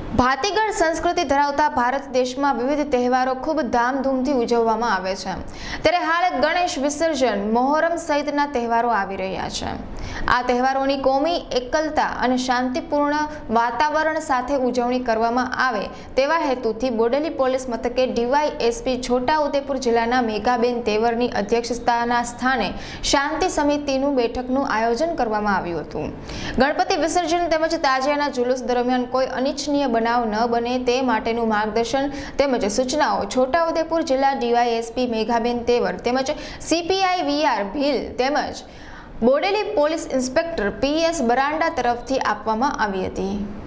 ભાતીગળ સંસ્કૃતિ ધરાવતા ભારત દેશમાં વિવિધ તહેવારો ખૂબ ધામધૂમથી ઉજવવામાં આવે છે। ત્યારે હાલ ગણેશ વિસર્જન, મોહરમ સહિતના તહેવારો આવી રહ્યા છે। આ તહેવારોની કોમી એકલતા અને શાંતિપૂર્ણ વાતાવરણ સાથે ઉજવણી કરવામાં આવે તેવા હેતુથી બોડેલી પોલીસ મથકે ડીવાયએસપી છોટાઉદેપુર જિલ્લાના મેઘાબેન તેવરની અધ્યક્ષતાના સ્થાને શાંતિ સમિતિનું બેઠકનું આયોજન કરવામાં આવ્યું હતું। ગણપતિ વિસર્જન તેમજ તાજિયાના જુલુસ દરમિયાન કોઈ અનિચ્છનીય બનાવ ન બને તે માટેનું માર્ગદર્શન તેમજ સૂચનાઓ છોટાઉદેપુર જિલ્લા ડીવાયએસપી મેઘાબેન તેવર તેમજ સીપીઆઈ વીઆર ભીલ તેમજ Bodeli police inspector PS Baranda તરફથી આપવામાં આવી હતી।